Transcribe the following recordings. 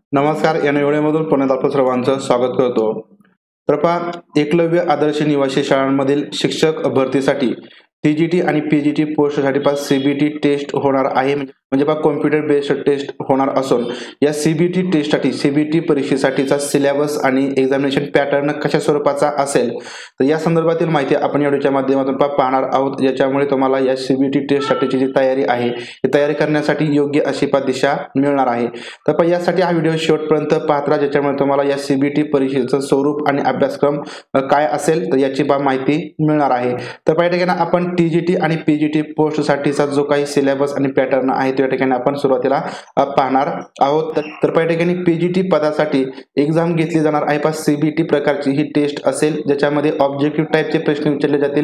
नमस्कार. या व्हिडिओमधून पुन्हा आपलं सर्वांचं स्वागत करतो. तर पहा, एकलव्य आदर्श निवासी शाळांमधील शिक्षक भरतीसाठी TGT आणि PGT पोस्टसाठी CBT टेस्ट होणार आहे. म्हणजे कॉम्प्युटर बेस्ड टेस्ट होणार असून या CBT टेस्टसाठी CBT परीक्षेसाठीचा सिलेबस आणि एक्झामिनेशन पॅटर्न कशा स्वरूपाचा असेल तर या संदर्भातील माहिती आपण या व्हिडिओच्या माध्यमातून पाहणार आहोत, ज्याच्यामुळे तुम्हाला या CBT टेस्टसाठीची जी तयारी आहे ही तयारी करण्यासाठी योग्य अशी दिशा मिळणार आहे. तर यासाठी हा व्हिडिओ शेवटपर्यंत पाहत राहा, ज्याच्यामुळे तुम्हाला या CBT परीक्षेचं स्वरूप आणि अभ्यासक्रम काय असेल तर याची माहिती मिळणार आहे. तर या ठिकाणी आपण TGT आणि PGT पोस्टसाठीचा जो काही सिलेबस आणि पॅटर्न आहे या ठिकाणी आपण सुरुवातीला पाहणार आहोत. तर या ठिकाणी PGT पदासाठी एक्झाम घेतली जाणार आहे. CBT प्रकारची ही टेस्ट असेल, ज्याच्यामध्ये ऑब्जेक्टिव्ह टाइपचे प्रश्न विचारले जातील.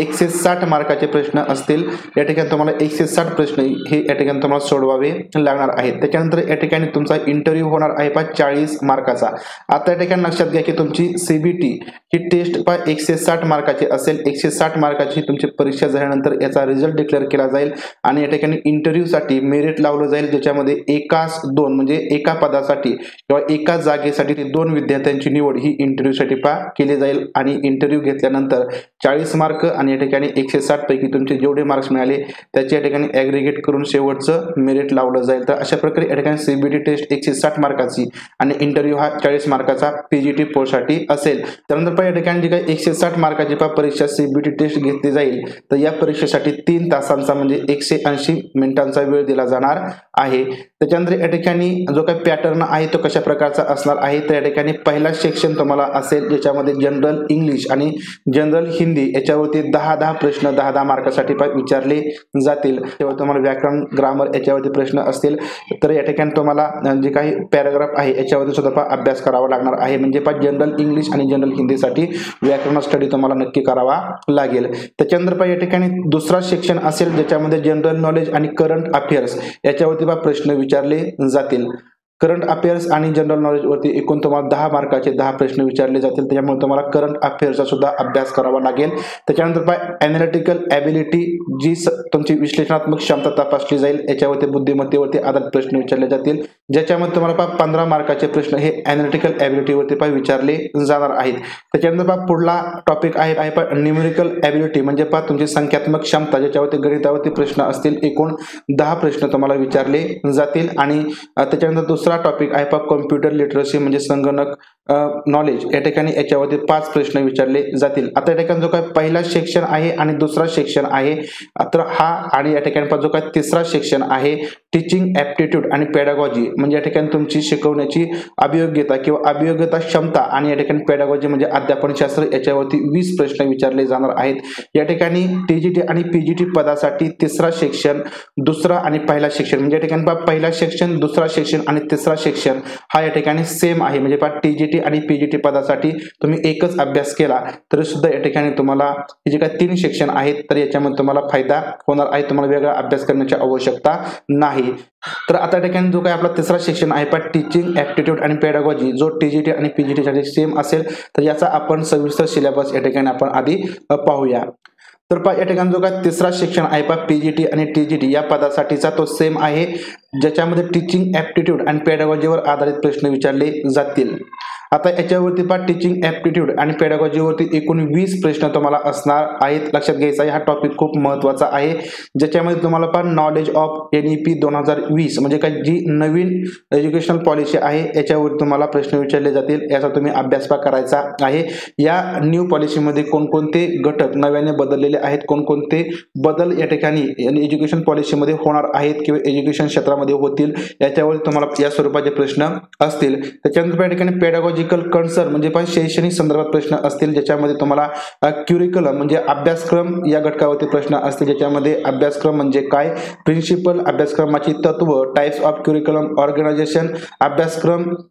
160 मार्काचे प्रश्न असतील. या ठिकाणी तुम्हाला 160 प्रश्न हे या ठिकाणी तुम्हाला सोडवावे लागणार आहेत. त्याच्यानंतर या ठिकाणी तुमचा इंटरव्ह्यू होणार आहे 40 मार्काचा. आता या ठिकाणी लक्षात घ्या की तुमची CBT ही टेस्ट 160 मार्काची असेल. 160 मार्काची तुमची परीक्षा झाल्यानंतर याचा रिझल्ट डिक्लेअर केला जाईल आणि या ठिकाणी इंटरव्ह्यू साठी मेरिट लावलं जाईल, ज्याच्यामध्ये एकास दोन म्हणजे एका पदासाठी किंवा एका जागेसाठी 2 विद्यार्थ्यांची निवड ही इंटरव्ह्यू साठी केली जाईल आणि इंटरव्ह्यू घेतल्यानंतर 40 मार्क आणि या ठिकाणी 160 पैकी तुमचे जेवढे मार्क्स मिळाले त्याचे या ठिकाणी ॲग्रिगेट करून शेवटचं मेरिट लावलं जाईल. तर अशा प्रकारे या ठिकाणी CBT टेस्ट 160 मार्काची आणि इंटरव्ह्यू हा 40 मार्काचा PGT पोस्टसाठी असेल. त्यानंतर या ठिकाणी जी काही 160 मार्काची परीक्षा CBT टेस्ट घेतली जाईल तर या परीक्षेसाठी 3 तासांचा म्हणजे 180 मिनिटांचा वेळ दिला जाणार आहे. त्याच्यानंतर या ठिकाणी जो काही पॅटर्न आहे तो कशा प्रकारचा असणार आहे तर या ठिकाणी पहिला सेक्शन तुम्हाला असेल, ज्याच्यामध्ये जनरल इंग्लिश आणि जनरल हिंदी याच्यावरती 10 प्रश्न 10 मार्कासाठी विचारले जातील. तेव्हा तुम्हाला व्याकरण ग्रामर याच्यावरती प्रश्न असतील. तर या ठिकाणी तुम्हाला जे काही पॅराग्राफ आहे याच्यावरती सुद्धा अभ्यास करावा लागणार आहे. म्हणजे जनरल इंग्लिश आणि जनरल हिंदीसाठी व्याकरण स्टडी तुम्हाला नक्की करावा लागेल. त्याच्यानंतर या ठिकाणी दुसरा सेक्शन असेल, ज्याच्यामध्ये जनरल नॉलेज आणि करंट अफेअर्स याच्यावरती प्रश्न विचारले जातील. करंट अफेअर्स आणि जनरल नॉलेज वरती एकूण तुम्हाला 10 मार्काचे 10 प्रश्न विचारले जातील. त्याच्यामुळे तुम्हाला करंट अफेअर्सचा सुद्धा अभ्यास करावा लागेल. त्याच्यानंतर ॲनालिटिकल ॲबिलिटी जी तुमची विश्लेषणात्मक क्षमता तपासली जाईल, याच्यावरती बुद्धिमत्तेवरती आधारित प्रश्न विचारले जातील, ज्याच्यामध्ये तुम्हाला 15 मार्काचे प्रश्न हे ॲनालिटिकल ॲबिलिटीवरती विचारले जाणार आहेत. त्याच्यानंतर पुढला टॉपिक आहे न्यूमेरिकल ॲबिलिटी म्हणजे तुमची संख्यात्मक क्षमता, ज्याच्यावरती गणितावरती प्रश्न असतील. एकूण 10 प्रश्न तुम्हाला विचारले जातील. आणि त्याच्यानंतर दुसरा टॉपिक आहे कॉम्प्युटर लिटरसी म्हणजे संगणक नॉलेज. या ठिकाणी याच्यावरती 5 प्रश्न विचारले जातील. आता या ठिकाणी जो काही पहिला सेक्शन आहे आणि दुसरा सेक्शन आहे तर हा आणि या ठिकाणी जो काही तिसरा सेक्शन आहे टीचिंग ॲप्टिट्यूड आणि पेडागॉजी म्हणजे या ठिकाणी तुमची शिकवण्याची अभियोग्यता किंवा अभियोग्यता क्षमता आणि या ठिकाणी पेडागॉजी म्हणजे अध्यापनशास्त्र याच्यावरती 20 प्रश्न विचारले जाणार आहेत. या ठिकाणी TGT आणि PGT पदासाठी तिसरा सेक्शन, दुसरा आणि पहिला सेक्शन म्हणजे या ठिकाणी पहिला सेक्शन, दुसरा सेक्शन आणि तिसरा सेक्शन हा या ठिकाणी सेम आहे. म्हणजे TGT आणि PGT पदासाठी तुम्ही एकच अभ्यास केला तरी सुद्धा या ठिकाणी तुम्हाला जे काही 3 सेक्शन आहेत तर याच्यामध्ये तुम्हाला फायदा होणार आहे. तुम्हाला वेगळा अभ्यास करण्याची आवश्यकता नाही. तर आता या ठिकाणी जो काही आपला तिसरा सेक्शन आहे टीचिंग ॲप्टिट्यूड आणि पेडागॉजी जो TGT आणि PGT साठी सेम असेल, तर याचा आपण सविस्तर सिलेबस या ठिकाणी आपण आधी पाहूया. तर या ठिकाणी जो काही तिसरा सेक्शन आहे PGT आणि TGT या पदासाठीचा तो सेम आहे, ज्याच्यामध्ये टीचिंग ॲप्टिट्यूड आणि पेडागॉजीवर आधारित प्रश्न विचारले जातील. आता याच्यावरती टीचिंग ॲप्टिट्यूड आणि पेडागॉजीवरती एकूण 20 प्रश्न तुम्हाला असणार आहेत. लक्षात घ्यायचा आहे, हा टॉपिक खूप महत्त्वाचा आहे, ज्याच्यामध्ये तुम्हाला नॉलेज ऑफ NEP 2020 म्हणजे काय जी नवीन एज्युकेशनल पॉलिसी आहे याच्यावर तुम्हाला प्रश्न विचारले जातील. याचा तुम्ही अभ्यास करायचा आहे. या न्यू पॉलिसीमध्ये कोणकोणते घटक नव्याने बदललेले आहेत, कोणकोणते बदल या ठिकाणी एज्युकेशन पॉलिसीमध्ये होणार आहेत किंवा एज्युकेशन क्षेत्रामध्ये होतील, याच्यावर तुम्हाला या स्वरूपाचे प्रश्न असतील. त्याच्यानंतर या ठिकाणी पेडागॉजी कन्सर्न म्हणजे शैक्षणिक संदर्भात प्रश्न असतील, ज्याच्यामध्ये तुम्हाला क्युरिक्युलम म्हणजे अभ्यासक्रम या घटकावरती प्रश्न असतील, ज्याच्यामध्ये अभ्यासक्रम म्हणजे काय, प्रिन्सिपल, अभ्यासक्रमाची तत्व, टाइप्स ऑफ क्युरिक्युलम ऑर्गनायझेशन, अभ्यासक्रम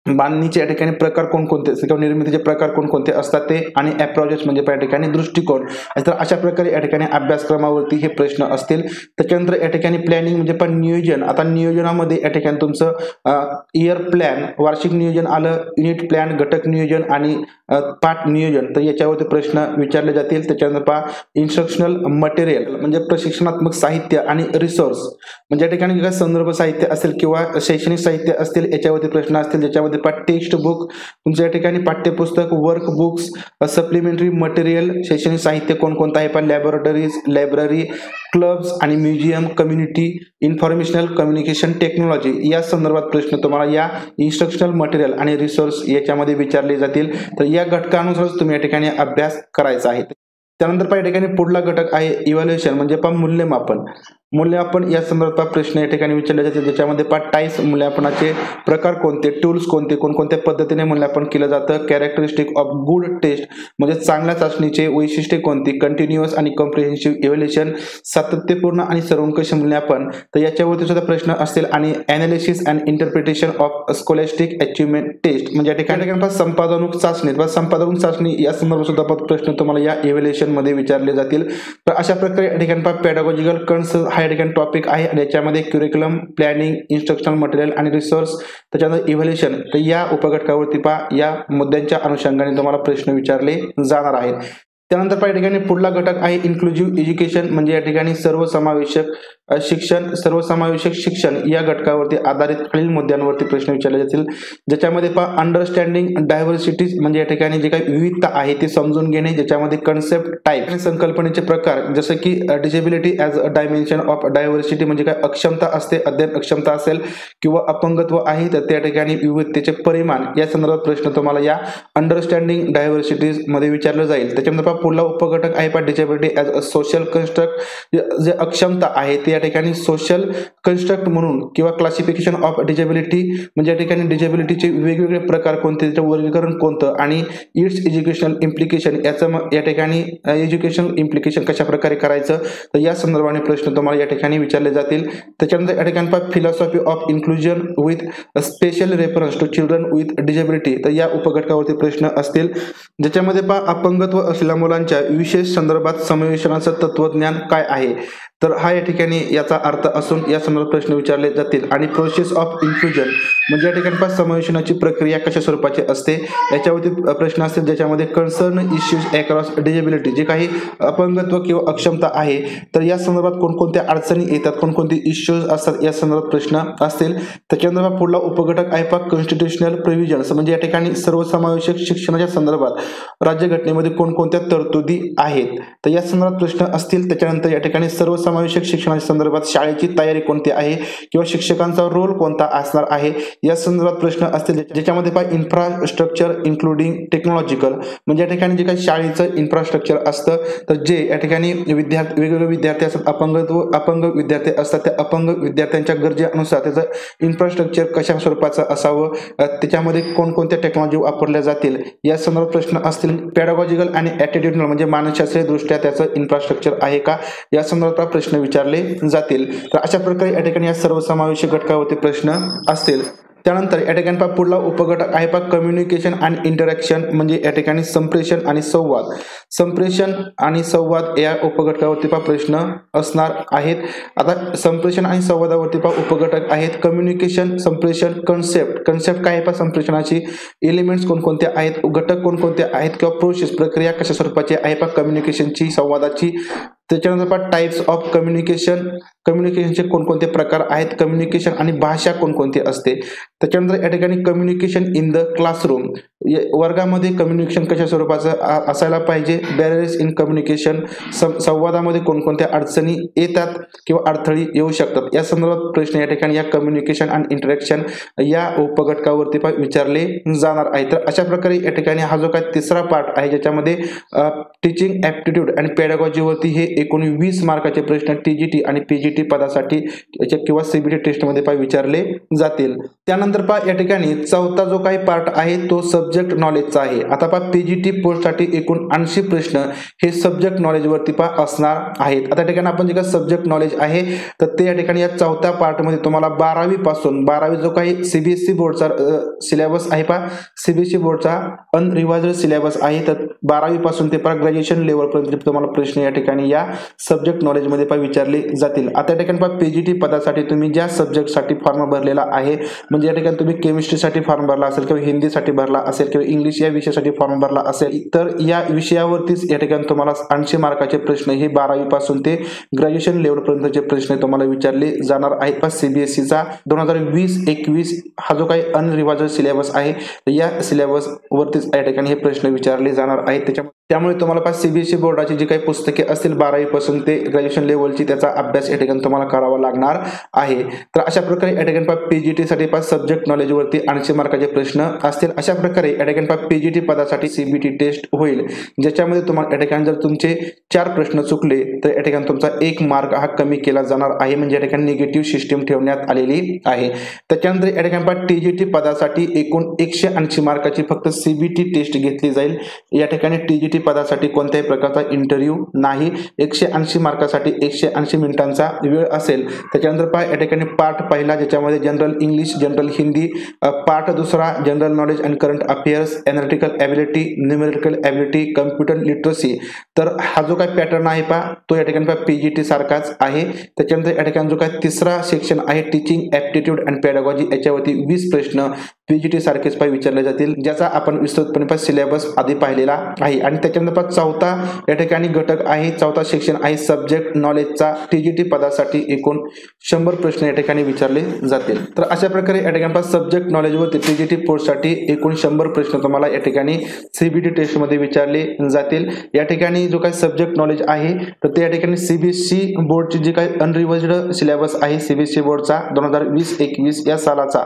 बांधणीचे या ठिकाणी प्रकार कोणकोणते किंवा निर्मितीचे प्रकार कोणकोणते असतात ते, आणि अप्रोचेस म्हणजे या ठिकाणी दृष्टिकोन. तर अशा प्रकारे या ठिकाणी अभ्यासक्रमावरती हे प्रश्न असतील. त्याच्यानंतर या ठिकाणी प्लॅनिंग म्हणजे पण नियोजन. आता नियोजनामध्ये या ठिकाणी तुमचं इयर प्लॅन, वार्षिक नियोजन आलं, युनिट प्लॅन, घटक नियोजन आणि पाठ नियोजन, तर याच्यावरती प्रश्न विचारले जातील. त्याच्यानंतर पहा इन्स्ट्रक्शनल मटेरियल म्हणजे प्रशिक्षणात्मक साहित्य आणि रिसोर्स म्हणजे या ठिकाणी काय संदर्भ साहित्य असेल किंवा शैक्षणिक साहित्य असतील याच्यावरती प्रश्न असतील. ज्याच्यामध्ये टेक्स्ट बुक तुमच्या या ठिकाणी पाठ्यपुस्तक, वर्क बुक्स, सप्लिमेंटरी मटेरियल, शैक्षणिक साहित्य कोणकोणतं आहे पण लॅबोरेटरीज, लायब्ररी, क्लब्स आणि museum, community, informational communication technology या संदर्भात प्रश्न तुम्हाला या इन्स्ट्रक्शनल मटेरियल आणि रिसोर्स याच्यामध्ये विचारले जातील. तर या घटकानुसारच तुम्ही या ठिकाणी अभ्यास करायचा आहे. त्यानंतर या ठिकाणी पुढला घटक आहे इव्हॅल्युएशन म्हणजे मूल्यमापन. मूल्यमापन या संदर्भात प्रश्न या ठिकाणी विचारले जाते. ज्याच्यामध्ये टाइप्स मूल्यमापनाचे प्रकार कोणते, टूल्स कोणते, कोणकोणत्या पद्धतीने मूल्यमापन केलं जातं, कॅरेक्टरिस्टिक ऑफ गुड टेस्ट म्हणजे चांगल्या चाचणीचे वैशिष्ट्ये कोणती, कंटिन्युअस आणि कॉम्प्रिहेन्सिव्ह इव्हॅल्युएशन, सातत्यपूर्ण आणि सर्वंकष मूल्यमापन, तर याच्यावरती सुद्धा प्रश्न असतील. आणि analysis and interpretation of scholastic achievement test म्हणजे या ठिकाणी संपादनूक चाचणी वा संपादनूक चाचणी या संदर्भात सुद्धा प्रश्न तुम्हाला या इव्हॅल्युएशन मध्ये विचारले जातील. तर अशा प्रकारे या ठिकाणी पेडागॉजिकल कन्सर्न हा या ठिकाणी टॉपिक आहे आणि याच्यामध्ये क्युरिक्युलम, प्लॅनिंग, इन्स्ट्रक्शनल मटेरियल आणि रिसोर्स, त्याच्यानंतर इव्हॅल्युएशन, तर या उपघटकावरती या मुद्द्यांच्या अनुषंगाने तुम्हाला प्रश्न विचारले जाणार आहेत. त्यानंतर या ठिकाणी पुढला घटक आहे इन्क्लुझिव्ह एज्युकेशन म्हणजे या ठिकाणी सर्वसमावेशक शिक्षण या घटकावरती आधारित खालील मुद्द्यांवरती प्रश्न विचारले जातील. ज्याच्यामध्ये अंडरस्टँडिंग डायव्हर्सिटीज म्हणजे या ठिकाणी जे काही विविधता आहे ते समजून घेणे, ज्याच्यामध्ये कन्सेप्ट, टाइप आणि संकल्पनेचे प्रकार जसे की disability as a dimension of diversity म्हणजे काय अक्षमता असते, अध्ययन अक्षमता असेल किंवा अपंगत्व आहे तर त्या ठिकाणी विविधतेचे परिमाण या संदर्भात प्रश्न तुम्हाला या अंडरस्टँडिंग डायव्हर्सिटीज मध्ये विचारलं जाईल. त्याच्यानंतर पुढला उपघटक आहे disability as a social construct जे अक्षमता आहे ते या ठिकाणी सोशल कन्स्ट्रक्ट म्हणून किंवा क्लासिफिकेशन ऑफ डिसेबिलिटी म्हणजे या ठिकाणी डिसेबिलिटीचे वेगवेगळे प्रकार कोणते, त्याचे वर्गीकरण कोणतं आणि इट्स एज्युकेशनल इम्प्लिकेशन याचं या ठिकाणी एज्युकेशनल इम्प्लिकेशन कशा प्रकारे करायचं, तर या संदर्भाने प्रश्न तुम्हाला या ठिकाणी विचारले जातील. त्याच्यानंतर या ठिकाणी philosophy of inclusion with special reference to children with disability, तर या उपघटकावरती प्रश्न असतील. ज्याच्यामध्ये अपंगत्व असलेल्या मुलांच्या विशेष संदर्भात समावेशनाचं तत्वज्ञान काय आहे, तर हा या ठिकाणी याचा अर्थ असून या संदर्भात प्रश्न विचारले जातील. आणि प्रोसेस ऑफ इन्क्लुजन म्हणजे या ठिकाणी समावेशनाची प्रक्रिया कशा स्वरूपाची असते याच्यावरती प्रश्न असतील. ज्याच्यामध्ये कन्सर्न इश्यूज अक्रॉस डिसेबिलिटी जे काही अपंगत्व किंवा अक्षमता आहे तर या संदर्भात कोणकोणत्या अडचणी येतात, कोणकोणते इश्यूज असतात या संदर्भात प्रश्न असतील. त्याच्यानंतर पुढला उपघटक आहे कॉन्स्टिट्युशनल प्रोव्हिजन्स म्हणजे या ठिकाणी सर्वसमावेशक शिक्षणाच्या संदर्भात राज्यघटनेमध्ये कोणकोणत्या तरतुदी आहेत तर या संदर्भात प्रश्न असतील. त्याच्यानंतर या ठिकाणी सर्वसमावेशक शिक्षणाच्या संदर्भात शाळेची तयारी कोणती आहे किंवा शिक्षकांचा रोल कोणता असणार आहे या संदर्भात प्रश्न असतील. ज्याच्यामध्ये इन्फ्रास्ट्रक्चर इन्क्लुडिंग टेक्नॉलॉजिकल म्हणजे या ठिकाणी जे काही शाळेचं इन्फ्रास्ट्रक्चर असतं तर जे या ठिकाणी वेगवेगळे विद्यार्थी असतात, अपंग विद्यार्थी असतात, त्या अपंग विद्यार्थ्यांच्या गरजेनुसार त्याचं इन्फ्रास्ट्रक्चर कशा स्वरूपाचं असावं, त्याच्यामध्ये कोणकोणत्या टेक्नॉलॉजी वापरल्या जातील या संदर्भात प्रश्न असतील. पेडागॉजिकल आणि ॲटिट्यूडनल म्हणजे मानसशास्त्रीय दृष्ट्या त्याचं इन्फ्रास्ट्रक्चर आहे का या संदर्भात प्रश्न विचारले जातील. तर अशा प्रकारे या ठिकाणी या सर्वसमावेशक घटकावरती प्रश्न असतील. त्यानंतर या ठिकाणी पुढला उपघटक आहे कम्युनिकेशन अँड इंटरॅक्शन म्हणजे या ठिकाणी संप्रेषण आणि संवाद या उपघटकावरती प्रश्न असणार आहेत. आता संप्रेषण आणि संवादावरती उपघटक आहेत कम्युनिकेशन, संप्रेषण, कन्सेप्ट काय आहे संप्रेषणाची, एलिमेंट्स कोणकोणते आहेत, घटक कोणकोणते आहेत किंवा प्रोसेस प्रक्रिया कशा स्वरूपाची आहे कम्युनिकेशनची, संवादाची. त्याच्यानंतर टाइप्स ऑफ कम्युनिकेशनचे कोणकोणते प्रकार आहेत, कम्युनिकेशन आणि भाषा कोणकोणती असते. त्याच्यानंतर या ठिकाणी कम्युनिकेशन इन द क्लासरूम वर्गामध्ये कम्युनिकेशन कशा स्वरूपाचं असायला पाहिजे, बॅरियर्स इन कम्युनिकेशन संवादामध्ये कोणकोणत्या अडचणी येतात किंवा अडथळी येऊ शकतात या संदर्भात प्रश्न या ठिकाणी या कम्युनिकेशन अँड इंटरॅक्शन या उपघटकावरती विचारले जाणार आहे. तर अशा प्रकारे या ठिकाणी हा जो काही तिसरा पार्ट आहे ज्याच्यामध्ये टीचिंग ॲप्टिट्यूड आणि पेडागॉजी वरती हे एकूण 20 मार्काचे प्रश्न TGT आणि PGT पदासाठी किंवा CBT टेस्ट मध्ये विचारले जातील. त्यानंतर या ठिकाणी चौथा जो काही पार्ट आहे तो सब्जेक्ट नॉलेजचा आहे। आता पहा पीजीटी पोस्टसाठी एकूण 80 प्रश्न हे सब्जेक्ट नॉलेज वरती पहा असणार आहेत। आता ठिकाणी आपण जे काही सब्जेक्ट नॉलेज आहे तर ते या ठिकाणी या चौथ्या पार्ट मध्ये तुम्हाला 12वी पासून 12वी जो काही सीबीएसई बोर्डचा सिलेबस आहे पहा, सीबीएसई बोर्डचा अनरिवाइज्ड सिलेबस आहे, तर 12वी पासून ते पहा ग्रॅज्युएशन लेवल पर्यंत तुम्हाला प्रश्न या ठिकाणी या सब्जेक्ट नॉलेज मध्ये पहा विचारले जातील। आता या ठिकाणी पहा पीजीटी पदासाठी तुम्ही ज्या सब्जेक्ट साठी फॉर्म भरलेला आहे, म्हणजे या ठिकाणी तुम्ही केमिस्ट्रीसाठी फॉर्म भरला असेल किंवा हिंदीसाठी भरला असेल किंवा इंग्लिश या विषयासाठी फॉर्म भरला असेल, तर या विषयावरतीच या ठिकाणी तुम्हाला 80 मार्काचे प्रश्न हे 12वी पासून ते ग्रॅज्युएशन लेवल पर्यंतचे प्रश्न तुम्हाला विचारले जाणार आहेत। पहा सीबीएसईचा 2020-21 हा जो काही अनरिवाइज्ड सिलेबस आहे या सिलेबस वरतीच या ठिकाणी हे प्रश्न विचारले जाणार आहेत। त्यामुळे तुम्हाला पहा सीबीएसई बोर्डाची जी काही पुस्तके असतील 12वी पासून ते ग्रॅज्युएशन लेवलची त्याचा अभ्यास या ठिकाणी तुम्हाला करावा लागणार आहे। तर अशा प्रकारे या ठिकाणी पहा पीजीटी साठी पहा सब्जेक्ट नॉलेज वरती 80 मार्काचे प्रश्न असतील। अशा प्रकारे या ठिकाणी पहा पीजीटी पदासाठी सीबीटी टेस्ट होईल, ज्याच्यामध्ये तुम्हाला या ठिकाणी जर तुमचे 4 प्रश्न चुकले तर या ठिकाणी तुमचा 1 मार्क हा कमी केला जाणार आहे, म्हणजे या ठिकाणी निगेटिव्ह सिस्टीम ठेवण्यात आलेली आहे। त्याच्यानंतर या ठिकाणी पहा टीजीटी पदासाठी एकूण 180 मार्काची फक्त सीबीटी टेस्ट घेतली जाईल। या ठिकाणी टीजीटी पदासाठी कोणत्याही प्रकारचा इंटरव्ह्यू नाही। 180 मार्कासाठी 180 मिनिटांचा वेळ असेल। त्याच्यानंतर पहा या ठिकाणी पार्ट पहिला ज्याच्यामध्ये general English, general Hindi, part दुसरा general knowledge and current affairs, analytical ability, numerical ability, computer literacy. तर हा जो काही पॅटर्न आहे पहा तो या ठिकाणी पहा पीजीटी सारखाच आहे। त्याच्यानंतर या ठिकाणी जो काही तिसरा सेक्शन आहे टीचिंग ॲप्टिट्यूड अँड पेडागॉजी, याच्यावरती 20 प्रश्न पीजीटी सारखेच पहा विचारले जातील, ज्याचा आपण विस्तृतपणे पहा सिलेबस आधी पाहिलेला आहे। आणि त्याच्यानंतर पहा चौथा या ठिकाणी घटक आहे, चौथा सेक्शन आहे सब्जेक्ट नॉलेजचा। टीजीटी पदासाठी एकूण 100 प्रश्न या ठिकाणी विचारले जातील। तर अशा प्रकारे या ठिकाणी पहा सब्जेक्ट नॉलेज वरती टीजीटी पोस्टसाठी एकूण 100 प्रश्न तुम्हाला या ठिकाणी सीबीटी टेस्ट मध्ये विचारले जातील। या ठिकाणी जो काही सब्जेक्ट नॉलेज आहे तर ते या ठिकाणी सीबीएसई बोर्डची जी काही अनरिवाइज्ड सिलेबस आहे सीबीएसई बोर्डचा 2020-21 या सालाचा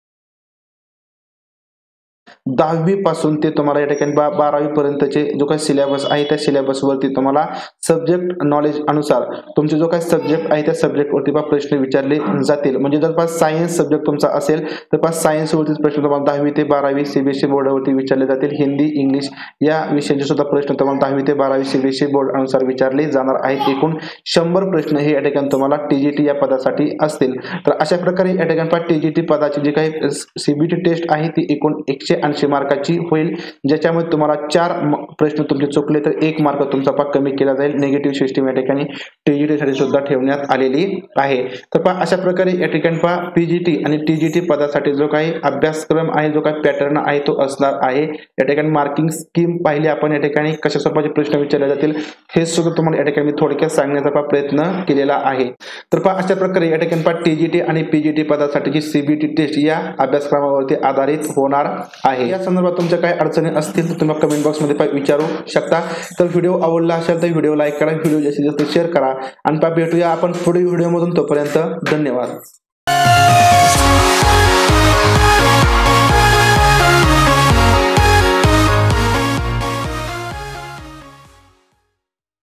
10वी पासून ते तुम्हाला या ठिकाणी 12वी पर्यंतचे जो काही सिलेबस आहे त्या सिलेबस वरती तुम्हाला सब्जेक्ट नॉलेज अनुसार तुमचे जो काही सब्जेक्ट आहे त्या सब्जेक्ट वरती प्रश्न विचारले जातील। म्हणजे जर पहा सायन्स सब्जेक्ट तुमचा असेल तर पहा सायन्स वरती प्रश्न तुम्हाला 10वी ते 12वी सीबीएसई बोर्डावरती विचारले जातील। हिंदी, इंग्लिश या विषयाचे सुद्धा प्रश्न तुम्हाला 10वी ते 12वी सीबीएसई बोर्ड अनुसार विचारले जाणार आहेत। एकूण 100 प्रश्न हे या ठिकाणी तुम्हाला टीजीटी या पदासाठी असतील। तर अशा प्रकारे या ठिकाणी पहा टीजीटी पदाची जी काही सीबीटी टेस्ट आहे ती एकूण 180 मार्काची होईल, ज्याच्यामध्ये तुम्हाला 4 प्रश्न तुमचे चुकले तर 1 मार्क तुमचा पहा कमी केला जाईल। निगेटिव्ह सिस्टीम या ठिकाणी टीजीटी साठी सुद्धा ठेवण्यात आलेली आहे। तर पहा अशा प्रकारे या ठिकाणी पहा पीजीटी आणि टीजीटी पदासाठी जो काही अभ्यासक्रम आहे, जो काही पॅटर्न आहे तो असणार आहे। या ठिकाणी मार्किंग स्कीम पाहिली आपण, या ठिकाणी कशा स्वरूपाचे प्रश्न विचारले जातील हे सुद्धा तुम्हाला या ठिकाणी मी थोडक्यात सांगण्याचा प्रयत्न केलेला आहे। तर पहा अशा प्रकारे या ठिकाणी पहा टीजीटी आणि पीजीटी पदासाठीची सीबीटी टेस्ट या अभ्यासक्रमावरती आधारित होणार आहे। या संदर्भात तुमच्या काही अडचणी असतील तर तुम्ही कमेंट बॉक्स मध्ये विचारू शकता। तर व्हिडिओ आवडला असेल तर व्हिडिओ लाईक करा, व्हिडिओ जास्तीत जास्त शेअर करा आणि भेटूया आपण पुढील व्हिडिओ मधून। तोपर्यंत धन्यवाद।